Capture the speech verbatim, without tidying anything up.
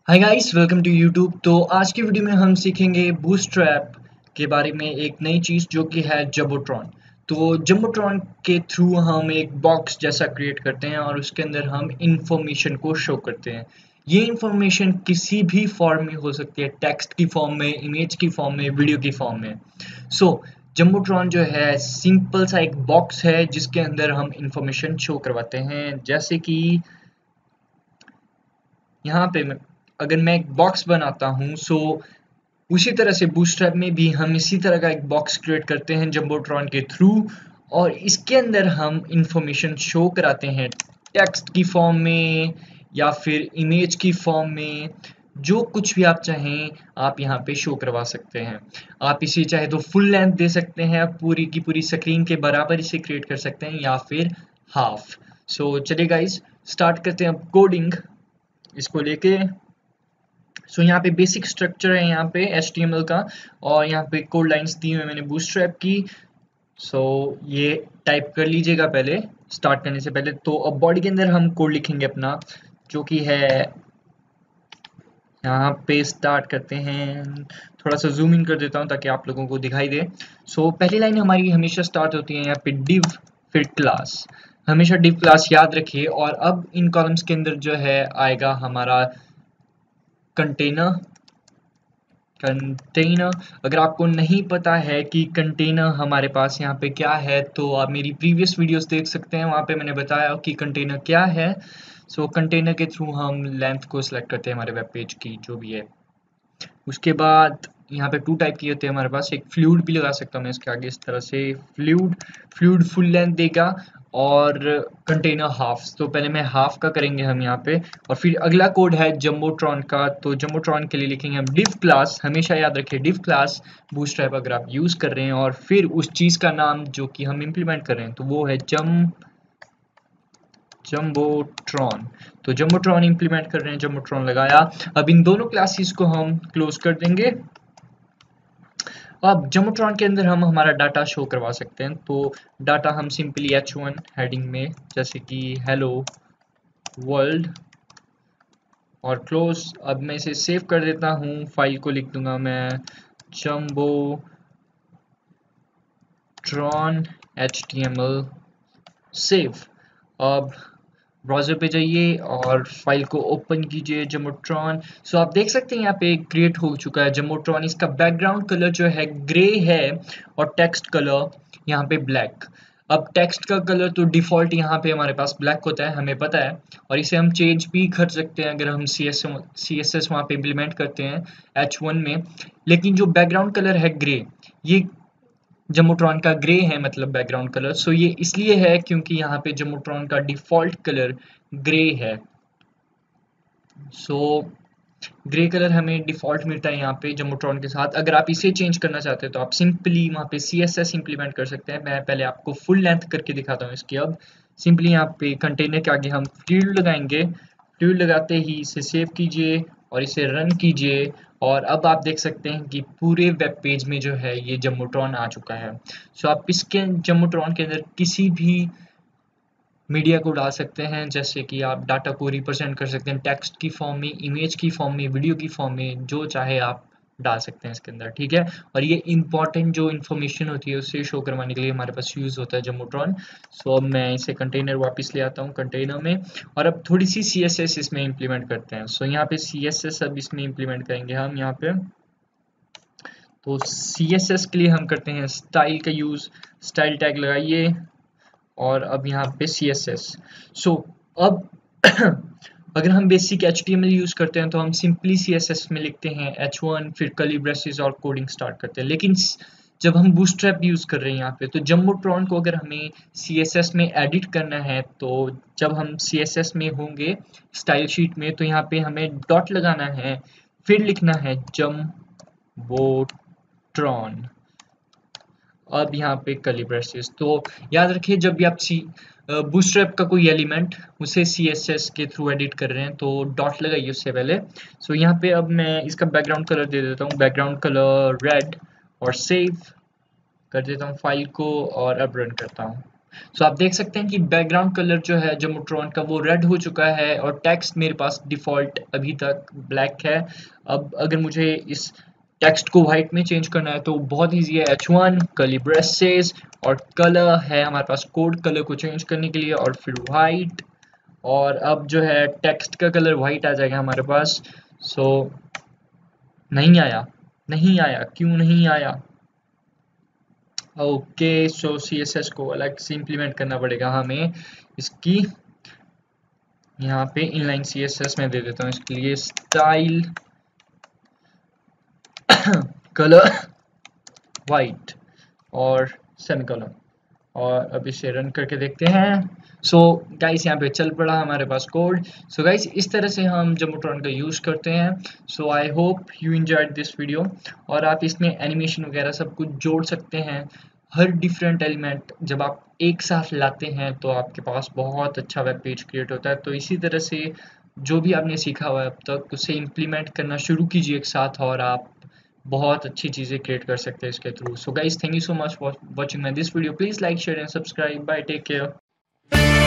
Hi guys, welcome to YouTube. तो आज की वीडियो में हम सीखेंगे बूटस्ट्रैप के बारे में एक नई चीज़ जो कि है जंबोट्रॉन। तो जंबोट्रॉन के थ्रू हम एक बॉक्स जैसा क्रिएट करते हैं और उसके अंदर हम इंफॉर्मेशन को शो करते हैं। ये इंफॉर्मेशन किसी भी फॉर्म में हो सकती है, टेक्स्ट की फॉर्म में, इमेज की फॉर्म में, वीडियो की फॉर्म में। सो so, जंबोट्रॉन जो है सिंपल सा एक बॉक्स है जिसके अंदर हम इंफॉर्मेशन शो करवाते हैं। जैसे कि यहाँ पे मैं अगर मैं एक बॉक्स बनाता हूँ, सो उसी तरह से बूटस्ट्रैप में भी हम इसी तरह का एक बॉक्स क्रिएट करते हैं जंबोट्रॉन के थ्रू, और इसके अंदर हम इंफॉर्मेशन शो कराते हैं टेक्स्ट की फॉर्म में या फिर इमेज की फॉर्म में। जो कुछ भी आप चाहें आप यहाँ पे शो करवा सकते हैं। आप इसे चाहे तो फुल लेंथ दे सकते हैं, पूरी की पूरी स्क्रीन के बराबर इसे क्रिएट कर सकते हैं, या फिर हाफ। सो चलिए गाइस, स्टार्ट करते हैं अब कोडिंग इसको लेके। सो so, यहाँ पे बेसिक स्ट्रक्चर है यहाँ पे एच टी एम एल का, और यहाँ पे कोड लाइंस दी हुई मैंने बूटस्ट्रैप की। सो so, ये टाइप कर लीजिएगा पहले स्टार्ट करने से पहले। तो अब बॉडी के अंदर हम कोड लिखेंगे अपना, जो कि है यहाँ पे स्टार्ट करते हैं। थोड़ा सा जूम इन कर देता हूँ ताकि आप लोगों को दिखाई दे। सो so, पहली लाइन हमारी हमेशा स्टार्ट होती है यहाँ पे डिव फिर क्लास। हमेशा डिव क्लास याद रखिए। और अब इन कॉलम्स के अंदर जो है आएगा हमारा कंटेनर। कंटेनर, अगर आपको नहीं पता है कि कंटेनर हमारे पास यहाँ पे क्या है, तो आप मेरी प्रीवियस वीडियोस देख सकते हैं, वहाँ पे मैंने बताया कि कंटेनर क्या है। सो so, कंटेनर के थ्रू हम लेंथ को सिलेक्ट करते हैं हमारे वेब पेज की जो भी है। उसके बाद यहाँ पे टू टाइप की होते हैं हमारे पास, एक फ्लूइड भी लगा सकता हूँ मैं इसके आगे इस तरह से, फ्लूइड फ्लूइड फुल लेंथ देगा, और कंटेनर हाफ। तो पहले मैं हाफ का करेंगे हम यहाँ पे, और फिर अगला कोड है जंबोट्रॉन का। तो जंबोट्रॉन के लिए लिखेंगे हम डिव क्लास। हमेशा याद रखिए डिव क्लास बूटस्ट्रैप अगर आप यूज कर रहे हैं, और फिर उस चीज का नाम जो कि हम इम्प्लीमेंट कर रहे हैं तो वो है जम जंबोट्रॉन। तो जंबोट्रॉन इंप्लीमेंट कर रहे हैं, जंबोट्रॉन लगाया। अब इन दोनों क्लासेस को हम क्लोज कर देंगे। अब जंबोट्रॉन के अंदर हम हमारा डाटा शो करवा सकते हैं। तो डाटा हम सिंपली एच वन हेडिंग में, जैसे कि हेलो वर्ल्ड, और क्लोज। अब मैं इसे सेव कर देता हूँ, फाइल को लिख दूंगा मैं jumbotron H T M L save. अब ब्राउजर पे जाइए और फाइल को ओपन कीजिए जंबोट्रॉन। सो आप देख सकते हैं यहाँ पे क्रिएट हो चुका है जंबोट्रॉन। इसका बैकग्राउंड कलर जो है ग्रे है, और टेक्स्ट कलर यहाँ पे ब्लैक। अब टेक्स्ट का कलर तो डिफॉल्ट यहाँ पे हमारे पास ब्लैक होता है, हमें पता है, और इसे हम चेंज भी कर सकते हैं अगर हम C S C S S वहाँ पे इम्प्लीमेंट करते हैं एच वन में। लेकिन जो बैकग्राउंड कलर है ग्रे, ये जंबोट्रॉन का ग्रे है, मतलब बैकग्राउंड कलर। सो ये इसलिए है क्योंकि यहाँ पे जंबोट्रॉन का डिफॉल्ट कलर ग्रे है। सो ग्रे कलर हमें डिफॉल्ट मिलता है यहाँ पे जंबोट्रॉन के साथ। अगर आप इसे चेंज करना चाहते हैं तो आप सिंपली वहाँ पे सी एस एस इम्प्लीमेंट कर सकते हैं। मैं पहले आपको फुल लेंथ करके दिखाता हूँ इसकी। अब सिंपली यहाँ पे कंटेनर के आगे हम फील्ड लगाएंगे। फील्ड लगाते ही इसे सेव कीजिए और इसे रन कीजिए, और अब आप देख सकते हैं कि पूरे वेब पेज में जो है ये जंबोट्रॉन आ चुका है। सो आप इसके जंबोट्रॉन के अंदर किसी भी मीडिया को डाल सकते हैं, जैसे कि आप डाटा को रिप्रेजेंट कर सकते हैं टेक्स्ट की फॉर्म में, इमेज की फॉर्म में, वीडियो की फॉर्म में, जो चाहे आप डाल सकते हैं इसके अंदर, ठीक है। और ये इंपॉर्टेंट जो इन्फॉर्मेशन होती है उसे शो करवाने के लिए हमारे पास यूज होता है जंबोट्रॉन। सो अब मैं इसे कंटेनर वापस ले आता हूँ कंटेनर में, और अब थोड़ी सी सी एस एस इसमें इम्प्लीमेंट करते हैं। सो यहाँ पे सी एस एस अब इसमें इम्प्लीमेंट करेंगे हम यहाँ पे। तो सी एस एस के लिए हम करते हैं स्टाइल का यूज। स्टाइल टैग लगाइए, और अब यहाँ पे सी एस एस। सो अब अगर हम basic H T M L use करते हैं तो हम सिंपली सी एस एस में लिखते हैं एच वन, फिर कर्ली ब्रेसेस और कोडिंग स्टार्ट करते हैं। लेकिन जब हम बूटस्ट्रैप यूज कर रहे हैं यहाँ पे, तो जंबोट्रॉन को अगर हमें सी एस एस में एडिट करना है, तो जब हम सी एस एस में होंगे स्टाइल शीट में, तो यहाँ पे हमें डॉट लगाना है, फिर लिखना है जंबोट्रॉन, अब यहाँ पे कर्ली ब्रेसेस। तो याद रखिए जब भी आप सी बूटस्ट्रैप का कोई एलिमेंट उसे सी एस एस के थ्रू एडिट कर रहे हैं तो डॉट लगाइए उससे पहले। सो यहाँ पे अब मैं इसका बैकग्राउंड कलर दे देता हूँ, बैकग्राउंड कलर रेड, और सेव कर देता हूँ फाइल को, और अब रन करता हूँ। सो आप देख सकते हैं कि बैकग्राउंड कलर जो है जुम्बोट्रॉन का वो रेड हो चुका है और टेक्स्ट मेरे पास डिफ़ॉल्ट अभी तक ब्लैक है। अब अगर मुझे इस टेक्स्ट को वाइट में चेंज करना है तो बहुत ईजी है, एच वन कर्ली ब्रेसेस और कलर है हमारे पास कोड कलर को चेंज करने के लिए और फिर वाइट, और अब जो है टेक्स्ट का कलर वाइट आ जाएगा हमारे पास। सो नहीं आया, नहीं आया, क्यों नहीं आया? Okay, so C S S को अलग से इम्प्लीमेंट करना पड़ेगा हमें। इसकी यहाँ पे इनलाइन सी एस एस में दे देता हूँ इसके लिए स्टाइल कलर वाइट और सेमीकोलन, और अब इसे रन करके देखते हैं। सो so, गाइस यहाँ पे चल पड़ा हमारे पास कोड। सो गाइस इस तरह से हम जुम्बोट्रॉन का यूज़ करते हैं। So I hope you enjoyed this video, और आप इसमें एनिमेशन वगैरह सब कुछ जोड़ सकते हैं। हर डिफरेंट एलिमेंट जब आप एक साथ लाते हैं तो आपके पास बहुत अच्छा वेब पेज क्रिएट होता है। तो इसी तरह से जो भी आपने सीखा हुआ है अब तक उसे इम्प्लीमेंट करना शुरू कीजिए एक साथ, और आप बहुत अच्छी चीज़ें क्रिएट कर सकते हैं इसके थ्रू। So guys thank you so much for watching my this video, please like share and subscribe, bye, take care.